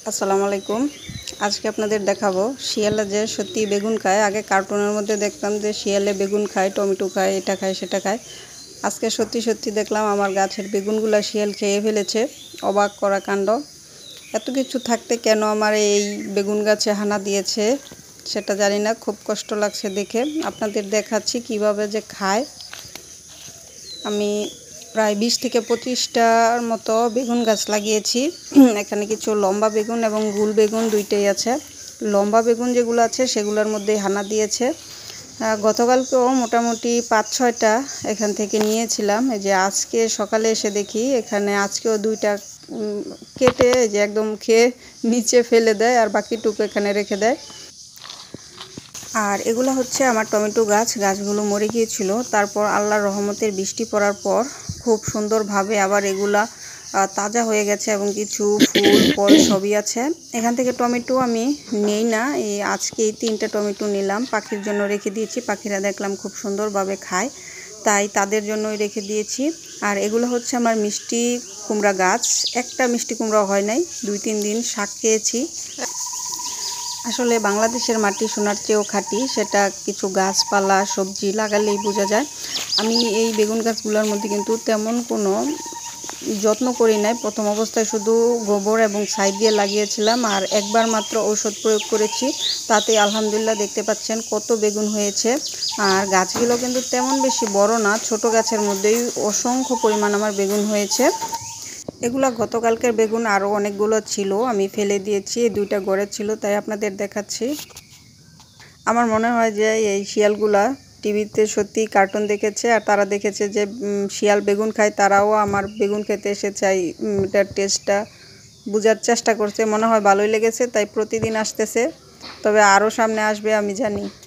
আসসালামু আলাইকুম। আজকে আপনাদের দেখাবো শিয়ালে যে সত্যি বেগুন খায়। আগে কার্টুনের মধ্যে দেখতাম যে শিয়ালে বেগুন খায়, টমেটো খায়, এটা খায় সেটা খায়। আজকে সত্যি সত্যি দেখলাম আমার গাছের বেগুনগুলো শিয়াল খেয়ে ফেলেছে। অবাক করা কাণ্ড। এত কিছু থাকতে কেন আমার এই বেগুন গাছে হানা দিয়েছে সেটা জানি না, খুব কষ্ট লাগছে দেখে। আপনাদের দেখাচ্ছি কিভাবে যে খায়। আমি প্রায় 20 থেকে 25টার মতো বেগুন গাছ লাগিয়েছি। এখানে কিছু লম্বা বেগুন এবং গোল বেগুন দুইটাই আছে। লম্বা বেগুন যেগুলো আছে সেগুলোর মধ্যেই হানা দিয়েছে। গতকালকেও মোটামুটি 5-6টা এখান থেকে নিয়েছিলাম। এই যে আজকে সকালে এসে দেখি এখানে আজকেও 2টা কেটে যে একদম খেয়ে নিচে ফেলে দেয় আর বাকিটুকু এখানে রেখে দেয়। আর এগুলো হচ্ছে আমার টমেটো গাছগুলো মরে গিয়েছিল। তারপর আল্লাহর রহমতের বৃষ্টি পড়ার পর খুব সুন্দরভাবে আবার এগুলা তাজা হয়ে গেছে এবং কিছু ফুল ফল সবই আছে। এখান থেকে টমেটো আমি নেই না, আজকে এই 3টা টমেটো নিলাম, পাখির জন্য রেখে দিয়েছি। পাখিরা দেখলাম খুব সুন্দরভাবে খায়, তাই তাদের জন্যই রেখে দিয়েছি। আর এগুলো হচ্ছে আমার মিষ্টি কুমড়া গাছ। একটা মিষ্টি কুমড়া হয় নাই, 2-3 দিন শাক খেয়েছি। আসলে বাংলাদেশের মাটি সোনার চেয়েও খাঁটি, সেটা কিছু গাছপালা সবজি লাগালেই বোঝা যায়। আমি এই বেগুন গাছগুলোর মধ্যে কিন্তু তেমন কোনো যত্ন করি নাই। প্রথম অবস্থায় শুধু গোবর এবং ছাই দিয়ে লাগিয়েছিলাম আর একবার মাত্র ঔষধ প্রয়োগ করেছি। তাতে আলহামদুলিল্লাহ দেখতে পাচ্ছেন কত বেগুন হয়েছে। আর গাছগুলো কিন্তু তেমন বেশি বড় না, ছোট গাছের মধ্যেই অসংখ্য পরিমাণ আমার বেগুন হয়েছে। এগুলো গতকালকের বেগুন, আরও অনেকগুলো ছিল, আমি ফেলে দিয়েছি। এই 2টা গড়ে ছিল তাই আপনাদের দেখাচ্ছি। আমার মনে হয় যে এই শিয়ালগুলা টিভিতে সত্যি কার্টুন দেখেছে আর তারা দেখেছে যে শিয়াল বেগুন খায়, তারাও আমার বেগুন খেতে এসেছে। এটার টেস্টটা বোঝার চেষ্টা করছে, মনে হয় ভালোই লেগেছে তাই প্রতিদিন আসতেছে। তবে আরও সামনে আসবে আমি জানি।